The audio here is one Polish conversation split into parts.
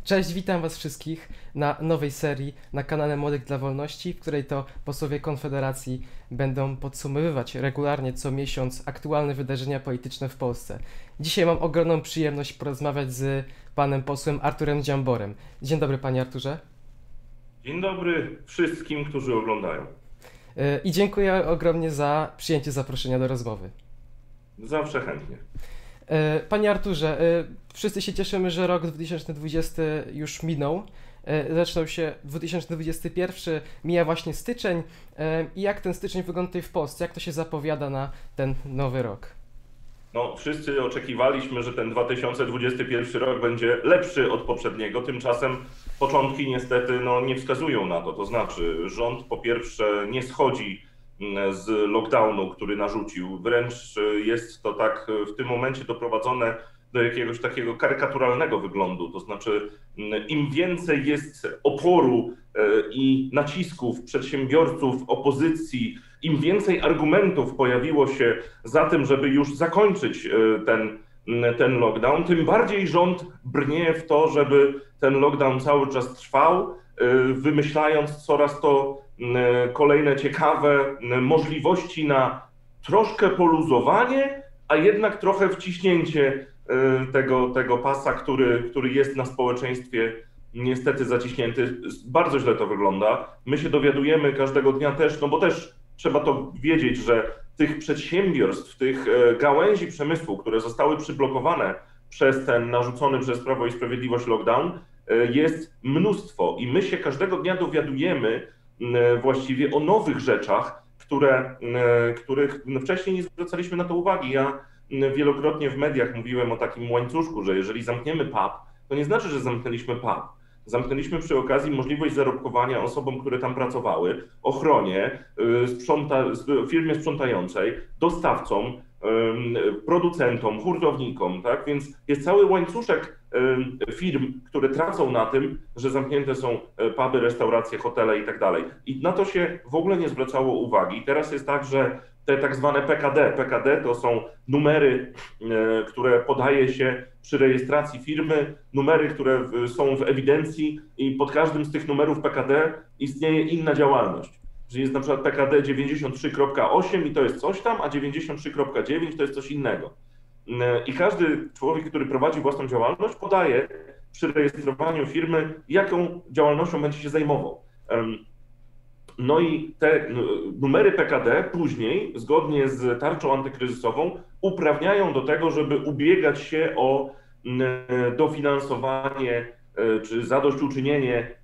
Cześć, witam was wszystkich na nowej serii na kanale Młodych dla Wolności, w której to posłowie Konfederacji będą podsumowywać regularnie co miesiąc aktualne wydarzenia polityczne w Polsce. Dzisiaj mam ogromną przyjemność porozmawiać z panem posłem Arturem Dziamborem. Dzień dobry, panie Arturze. Dzień dobry wszystkim, którzy oglądają. I dziękuję ogromnie za przyjęcie zaproszenia do rozmowy. Zawsze chętnie. Panie Arturze, wszyscy się cieszymy, że rok 2020 już minął. Zaczynał się 2021, mija właśnie styczeń. I jak ten styczeń wygląda tutaj w Polsce? Jak to się zapowiada na ten nowy rok? No, wszyscy oczekiwaliśmy, że ten 2021 rok będzie lepszy od poprzedniego. Tymczasem początki niestety nie wskazują na to. To znaczy, rząd po pierwsze nie schodzi z lockdownu, który narzucił. Wręcz jest to tak w tym momencie doprowadzone do jakiegoś takiego karykaturalnego wyglądu. To znaczy, im więcej jest oporu i nacisków przedsiębiorców, opozycji, im więcej argumentów pojawiło się za tym, żeby już zakończyć ten lockdown, tym bardziej rząd brnie w to, żeby ten lockdown cały czas trwał, wymyślając coraz to kolejne ciekawe możliwości na troszkę poluzowanie, a jednak trochę wciśnięcie tego pasa, który jest na społeczeństwie niestety zaciśnięty. Bardzo źle to wygląda. My się dowiadujemy każdego dnia też, no bo też trzeba to wiedzieć, że tych przedsiębiorstw, tych gałęzi przemysłu, które zostały przyblokowane przez ten narzucony przez Prawo i Sprawiedliwość lockdown, jest mnóstwo i my się każdego dnia dowiadujemy właściwie o nowych rzeczach, których wcześniej nie zwracaliśmy na to uwagi. Ja wielokrotnie w mediach mówiłem o takim łańcuszku, że jeżeli zamkniemy pub, to nie znaczy, że zamknęliśmy pub. Zamknęliśmy przy okazji możliwość zarobkowania osobom, które tam pracowały, ochronie, firmie sprzątającej, dostawcom, producentom, hurtownikom, tak? Więc jest cały łańcuszek firm, które tracą na tym, że zamknięte są puby, restauracje, hotele i tak dalej. I na to się w ogóle nie zwracało uwagi. Teraz jest tak, że te tak zwane PKD to są numery, które podaje się przy rejestracji firmy, numery, które są w ewidencji i pod każdym z tych numerów PKD istnieje inna działalność. Czyli jest na przykład PKD 93.8 i to jest coś tam, a 93.9 to jest coś innego. I każdy człowiek, który prowadzi własną działalność, podaje przy rejestrowaniu firmy, jaką działalnością będzie się zajmował. No i te numery PKD później, zgodnie z tarczą antykryzysową, uprawniają do tego, żeby ubiegać się o dofinansowanie czy zadośćuczynienie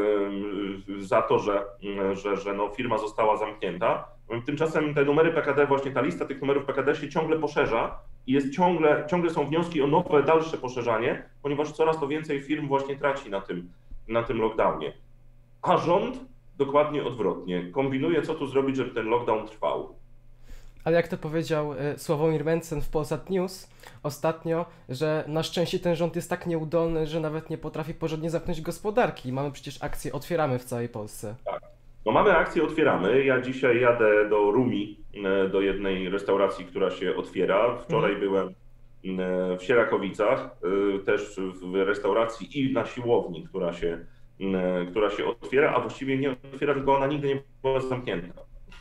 za to, że firma została zamknięta. Tymczasem te numery PKD, właśnie ta lista tych numerów PKD się ciągle poszerza i jest ciągle są wnioski o nowe, dalsze poszerzanie, ponieważ coraz to więcej firm właśnie traci na tym lockdownie. A rząd dokładnie odwrotnie. Kombinuje, co tu zrobić, żeby ten lockdown trwał. Ale jak to powiedział Sławomir Mencen w Polsat News ostatnio, że na szczęście ten rząd jest tak nieudolny, że nawet nie potrafi porządnie zamknąć gospodarki. Mamy przecież akcję Otwieramy w całej Polsce. Tak. No mamy akcję Otwieramy. Ja dzisiaj jadę do Rumi, do jednej restauracji, która się otwiera. Wczoraj byłem w Sierakowicach, też w restauracji i na siłowni, która się otwiera, a właściwie nie otwiera, tylko ona nigdy nie była zamknięta.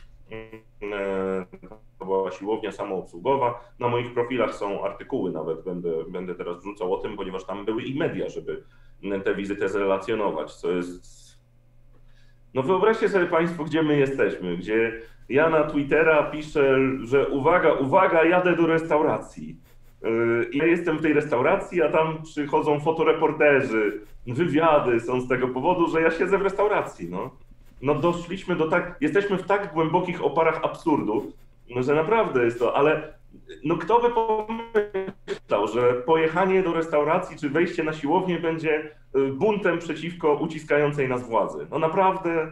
To była siłownia samoobsługowa. Na moich profilach są artykuły, nawet będę teraz wrzucał o tym, ponieważ tam były i media, żeby tę wizytę zrelacjonować, co jest... No wyobraźcie sobie Państwo, gdzie my jesteśmy, gdzie ja na Twittera piszę, że uwaga, uwaga, jadę do restauracji. I ja jestem w tej restauracji, a tam przychodzą fotoreporterzy, wywiady są z tego powodu, że ja siedzę w restauracji. No doszliśmy jesteśmy w tak głębokich oparach absurdu, że naprawdę jest to, ale no kto by pomyślał, że pojechanie do restauracji czy wejście na siłownię będzie buntem przeciwko uciskającej nas władzy. No naprawdę,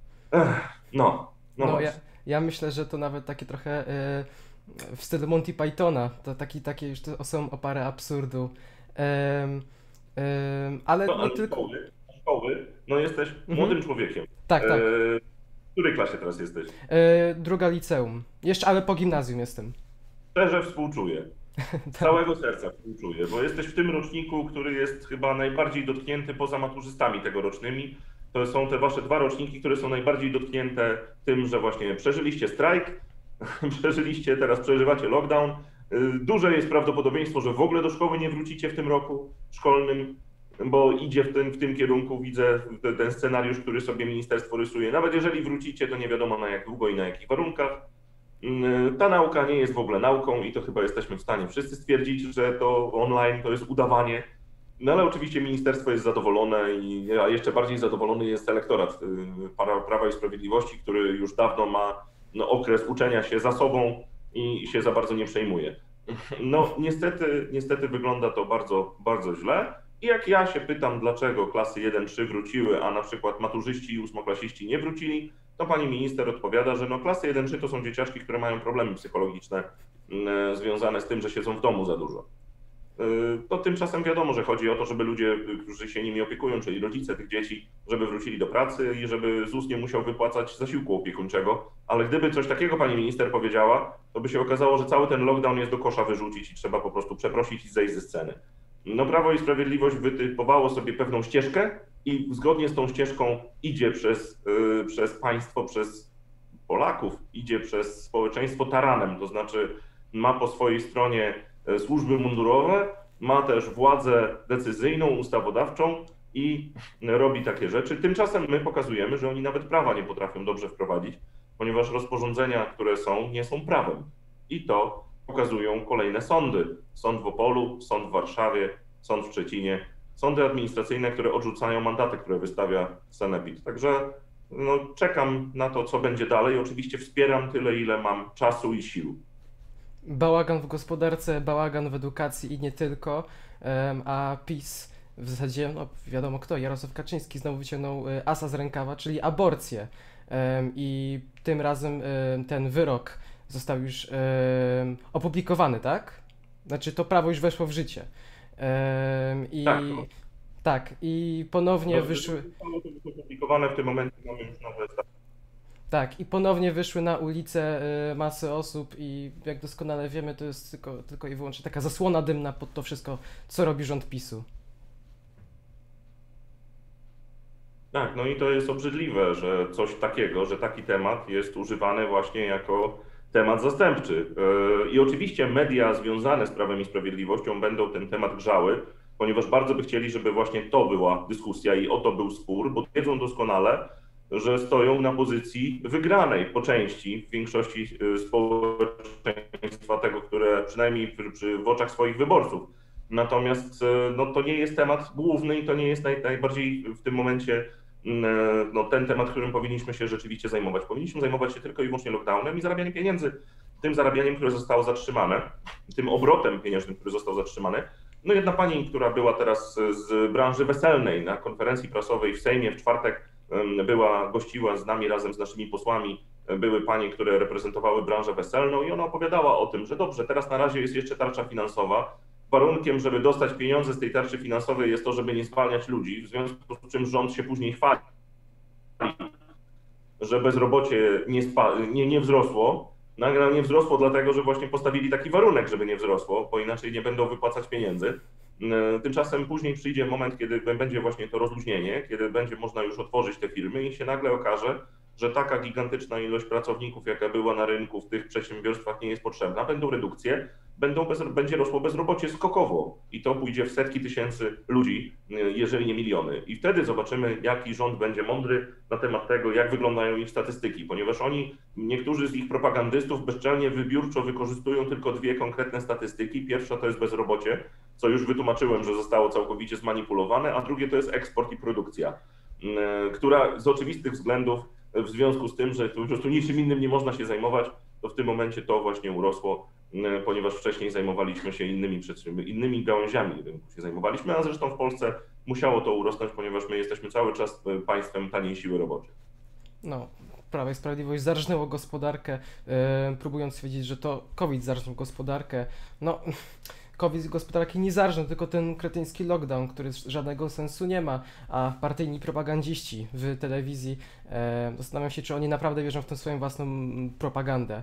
Ja myślę, że to nawet takie trochę w stylu Monty Pythona, to takie już to są opary absurdu. Ale nie tylko... Szkoły, no jesteś młodym człowiekiem. Tak. W której klasie teraz jesteś? Druga liceum. Jeszcze, ale po gimnazjum jestem. Szczerze współczuję. Z całego serca współczuję, bo jesteś w tym roczniku, który jest chyba najbardziej dotknięty poza maturzystami tegorocznymi. To są te wasze dwa roczniki, które są najbardziej dotknięte tym, że właśnie przeżyliście strajk, teraz przeżywacie lockdown. Duże jest prawdopodobieństwo, że w ogóle do szkoły nie wrócicie w tym roku szkolnym, bo idzie w tym kierunku, widzę ten scenariusz, który sobie ministerstwo rysuje. Nawet jeżeli wrócicie, to nie wiadomo na jak długo i na jakich warunkach. Ta nauka nie jest w ogóle nauką i to chyba jesteśmy w stanie wszyscy stwierdzić, że to online to jest udawanie. No ale oczywiście ministerstwo jest zadowolone, a jeszcze bardziej zadowolony jest elektorat Prawa i Sprawiedliwości, który już dawno ma okres uczenia się za sobą i się za bardzo nie przejmuje. No niestety wygląda to bardzo, bardzo źle. I jak ja się pytam, dlaczego klasy 1-3 wróciły, a na przykład maturzyści i ósmoklasiści nie wrócili, to pani minister odpowiada, że klasy 1-3 to są dzieciaczki, które mają problemy psychologiczne związane z tym, że siedzą w domu za dużo. To tymczasem wiadomo, że chodzi o to, żeby ludzie, którzy się nimi opiekują, czyli rodzice tych dzieci, żeby wrócili do pracy i żeby ZUS nie musiał wypłacać zasiłku opiekuńczego. Ale gdyby coś takiego pani minister powiedziała, to by się okazało, że cały ten lockdown jest do kosza wyrzucić i trzeba po prostu przeprosić i zejść ze sceny. Prawo i Sprawiedliwość wytypowało sobie pewną ścieżkę i zgodnie z tą ścieżką idzie przez państwo, przez Polaków, idzie przez społeczeństwo taranem, to znaczy ma po swojej stronie służby mundurowe, ma też władzę decyzyjną, ustawodawczą i robi takie rzeczy. Tymczasem my pokazujemy, że oni nawet prawa nie potrafią dobrze wprowadzić, ponieważ rozporządzenia, które są, nie są prawem. I to pokazują kolejne sądy. Sąd w Opolu, sąd w Warszawie, sąd w Szczecinie, sądy administracyjne, które odrzucają mandaty, które wystawia Sanepid. Także czekam na to, co będzie dalej. Oczywiście wspieram tyle, ile mam czasu i sił. Bałagan w gospodarce, bałagan w edukacji i nie tylko, a PiS w zasadzie, wiadomo kto, Jarosław Kaczyński znowu wyciągnął asa z rękawa, czyli aborcję. I tym razem ten wyrok został już opublikowany, tak? Znaczy to prawo już weszło w życie. Tak, i ponownie wyszły... Zostało to opublikowane, w tym momencie mamy już nowe etapy. Tak, i ponownie wyszły na ulicę masy osób i jak doskonale wiemy, to jest tylko i wyłącznie taka zasłona dymna pod to wszystko, co robi rząd PiS-u. Tak, i to jest obrzydliwe, że coś takiego, że taki temat jest używany właśnie jako temat zastępczy. I oczywiście media związane z Prawem i Sprawiedliwością będą ten temat grzały, ponieważ bardzo by chcieli, żeby właśnie to była dyskusja i o to był spór, bo wiedzą doskonale, że stoją na pozycji wygranej po części w większości społeczeństwa tego, które przynajmniej w oczach swoich wyborców. Natomiast to nie jest temat główny i to nie jest najbardziej w tym momencie ten temat, którym powinniśmy się rzeczywiście zajmować. Powinniśmy zajmować się tylko i wyłącznie lockdownem i zarabianiem pieniędzy, tym zarabianiem, które zostało zatrzymane, tym obrotem pieniężnym, który został zatrzymany. Jedna pani, która była teraz z branży weselnej na konferencji prasowej w Sejmie w czwartek, gościła z nami razem z naszymi posłami, były panie, które reprezentowały branżę weselną i ona opowiadała o tym, że dobrze, teraz na razie jest jeszcze tarcza finansowa. Warunkiem, żeby dostać pieniądze z tej tarczy finansowej jest to, żeby nie zwalniać ludzi, w związku z czym rząd się później chwali, że bezrobocie nie wzrosło. Nie wzrosło dlatego, że właśnie postawili taki warunek, żeby nie wzrosło, bo inaczej nie będą wypłacać pieniędzy. Tymczasem później przyjdzie moment, kiedy będzie właśnie to rozluźnienie, kiedy będzie można już otworzyć te firmy i się nagle okaże, że taka gigantyczna ilość pracowników, jaka była na rynku w tych przedsiębiorstwach, nie jest potrzebna. Będą redukcje, będzie rosło bezrobocie skokowo i to pójdzie w setki tysięcy ludzi, jeżeli nie miliony. I wtedy zobaczymy, jaki rząd będzie mądry na temat tego, jak wyglądają ich statystyki, ponieważ niektórzy z ich propagandystów bezczelnie, wybiórczo wykorzystują tylko dwie konkretne statystyki. Pierwsza to jest bezrobocie, co już wytłumaczyłem, że zostało całkowicie zmanipulowane, a drugie to jest eksport i produkcja, która z oczywistych względów, w związku z tym, że po prostu niczym innym nie można się zajmować, to w tym momencie to właśnie urosło, ponieważ wcześniej zajmowaliśmy się innymi gałęziami rynku się zajmowaliśmy, a zresztą w Polsce musiało to urosnąć, ponieważ my jesteśmy cały czas państwem taniej siły roboczej. Prawo i Sprawiedliwość zarżnęło gospodarkę, próbując stwierdzić, że to COVID zarżnął gospodarkę. COVID z gospodarki nie zarżnął, tylko ten kretyński lockdown, który żadnego sensu nie ma, a partyjni propagandziści w telewizji zastanawiam się, czy oni naprawdę wierzą w tę swoją własną propagandę.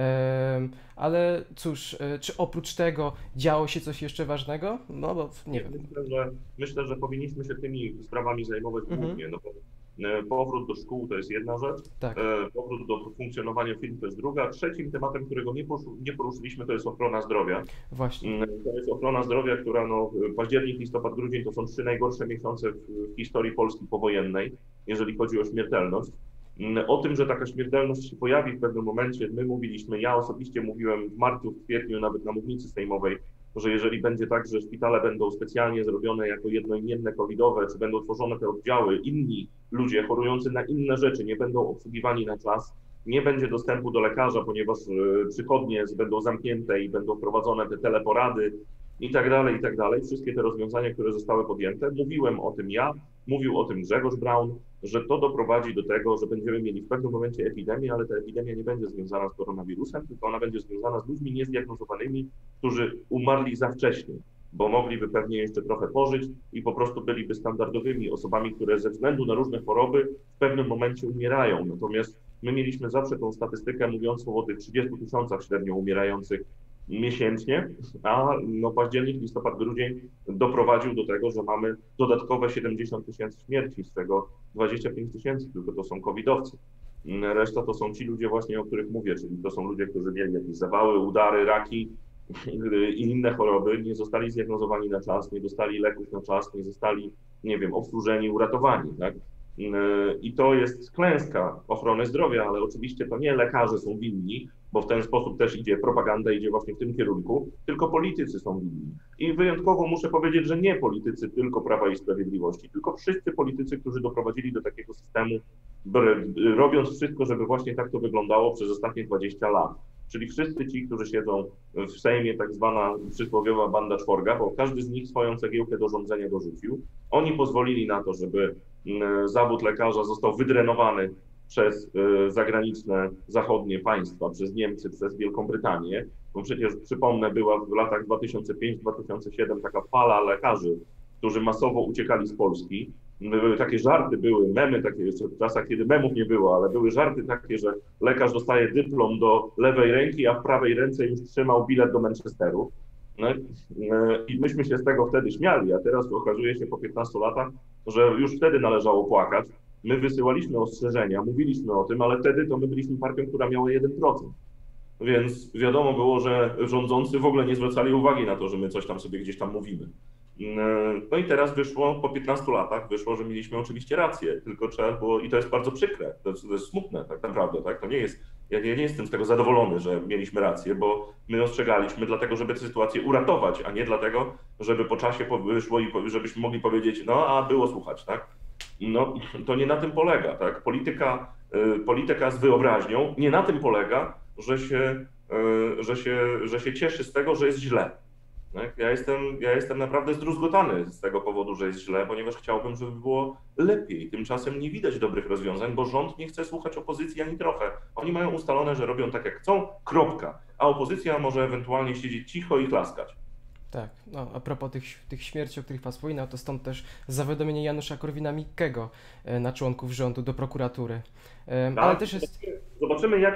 Ale cóż, czy oprócz tego działo się coś jeszcze ważnego? No bo nie wiem. Myślę, że powinniśmy się tymi sprawami zajmować głównie, no bo powrót do szkół to jest jedna rzecz, Tak. Powrót do funkcjonowania firm to jest druga. Trzecim tematem, którego nie poruszyliśmy, to jest ochrona zdrowia. Właśnie. To jest ochrona zdrowia, która październik, listopad, grudzień to są 3 najgorsze miesiące w historii Polski powojennej, jeżeli chodzi o śmiertelność. O tym, że taka śmiertelność się pojawi w pewnym momencie, my mówiliśmy, ja osobiście mówiłem w marcu, w kwietniu, nawet na mównicy sejmowej, że jeżeli będzie tak, że szpitale będą specjalnie zrobione jako jednoimienne covidowe, czy będą tworzone te oddziały, inni ludzie chorujący na inne rzeczy nie będą obsługiwani na czas, nie będzie dostępu do lekarza, ponieważ przychodnie będą zamknięte i będą prowadzone te teleporady i tak dalej. Wszystkie te rozwiązania, które zostały podjęte, mówiłem o tym ja, mówił o tym Grzegorz Braun, że to doprowadzi do tego, że będziemy mieli w pewnym momencie epidemię, ale ta epidemia nie będzie związana z koronawirusem, tylko ona będzie związana z ludźmi niezdiagnozowanymi, którzy umarli za wcześnie, bo mogliby pewnie jeszcze trochę pożyć i po prostu byliby standardowymi osobami, które ze względu na różne choroby w pewnym momencie umierają. Natomiast my mieliśmy zawsze tą statystykę mówiącą o tych 30 000 średnio umierających miesięcznie, a październik, listopad, grudzień doprowadził do tego, że mamy dodatkowe 70 000 śmierci, z czego 25 000 tylko to są covidowcy. Reszta to są ci ludzie właśnie, o których mówię, czyli to są ludzie, którzy mieli jakieś zawały, udary, raki i inne choroby, nie zostali zdiagnozowani na czas, nie dostali leków na czas, nie zostali, nie wiem, obsłużeni, uratowani, tak? I to jest klęska ochrony zdrowia, ale oczywiście to nie lekarze są winni, bo w ten sposób też idzie propaganda, idzie właśnie w tym kierunku, tylko politycy są winni. I wyjątkowo muszę powiedzieć, że nie politycy tylko Prawa i Sprawiedliwości, tylko wszyscy politycy, którzy doprowadzili do takiego systemu, robiąc wszystko, żeby właśnie tak to wyglądało przez ostatnie 20 lat. Czyli wszyscy ci, którzy siedzą w Sejmie, tak zwana przysłowiowa banda czworga, bo każdy z nich swoją cegiełkę do rządzenia dorzucił. Oni pozwolili na to, żeby zawód lekarza został wydrenowany przez zagraniczne, zachodnie państwa, przez Niemcy, przez Wielką Brytanię. Bo przecież, przypomnę, była w latach 2005-2007 taka fala lekarzy, którzy masowo uciekali z Polski. Takie żarty były, memy takie jeszcze w czasach, kiedy memów nie było, ale były żarty takie, że lekarz dostaje dyplom do lewej ręki, a w prawej ręce już trzymał bilet do Manchesteru. No, i myśmy się z tego wtedy śmiali, a teraz okazuje się po 15 latach, że już wtedy należało płakać. My wysyłaliśmy ostrzeżenia, mówiliśmy o tym, ale wtedy to my byliśmy partią, która miała 1%. Więc wiadomo było, że rządzący w ogóle nie zwracali uwagi na to, że my coś tam sobie gdzieś tam mówimy. No i teraz wyszło, po 15 latach wyszło, że mieliśmy oczywiście rację, tylko trzeba było, i to jest bardzo przykre, to jest smutne tak naprawdę, tak? To nie jest, ja nie jestem z tego zadowolony, że mieliśmy rację, bo my ostrzegaliśmy dlatego, żeby tę sytuację uratować, a nie dlatego, żeby po czasie wyszło i żebyśmy mogli powiedzieć, no a było słuchać, tak? No to nie na tym polega, tak? Polityka z wyobraźnią nie na tym polega, że się cieszy z tego, że jest źle. Tak? Ja jestem naprawdę zdruzgotany z tego powodu, że jest źle, ponieważ chciałbym, żeby było lepiej. Tymczasem nie widać dobrych rozwiązań, bo rząd nie chce słuchać opozycji ani trochę. Oni mają ustalone, że robią tak jak chcą, kropka. A opozycja może ewentualnie siedzieć cicho i klaskać. Tak, no a propos tych śmierci, o których Pan wspominał, to stąd też zawiadomienie Janusza Korwina-Mikkego na członków rządu do prokuratury. Tak, ale też jest... Zobaczymy, jak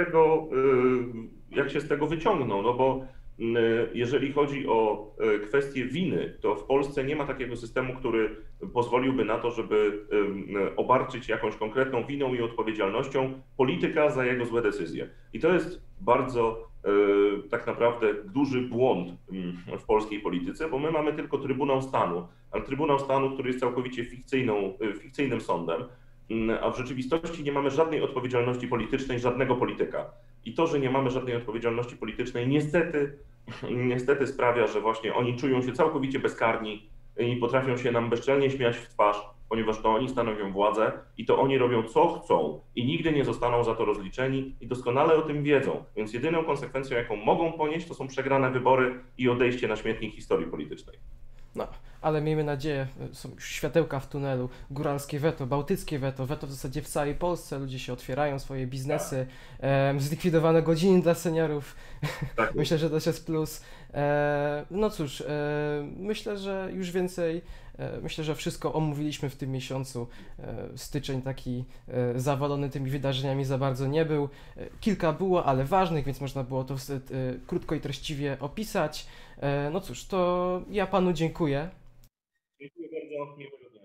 się z tego wyciągną, no bo jeżeli chodzi o kwestię winy, to w Polsce nie ma takiego systemu, który pozwoliłby na to, żeby obarczyć jakąś konkretną winą i odpowiedzialnością polityka za jego złe decyzje. I to jest bardzo tak naprawdę duży błąd w polskiej polityce, bo my mamy tylko Trybunał Stanu, ale Trybunał Stanu, który jest całkowicie fikcyjnym sądem, a w rzeczywistości nie mamy żadnej odpowiedzialności politycznej, żadnego polityka. I to, że nie mamy żadnej odpowiedzialności politycznej, niestety sprawia, że właśnie oni czują się całkowicie bezkarni i potrafią się nam bezczelnie śmiać w twarz, ponieważ to oni stanowią władzę i to oni robią co chcą i nigdy nie zostaną za to rozliczeni i doskonale o tym wiedzą. Więc jedyną konsekwencją, jaką mogą ponieść, to są przegrane wybory i odejście na śmietnik historii politycznej. No, ale miejmy nadzieję, są już światełka w tunelu, góralskie weto, bałtyckie weto, weto w zasadzie w całej Polsce, ludzie się otwierają, swoje biznesy, zlikwidowane godziny dla seniorów, tak. Myślę, że to jest plus. No cóż, myślę, że już więcej, myślę, że wszystko omówiliśmy w tym miesiącu. Styczeń taki zawalony tymi wydarzeniami za bardzo nie był. Kilka było, ale ważnych, więc można było to krótko i treściwie opisać. No cóż, to ja panu dziękuję. Dziękuję bardzo, miłego dnia.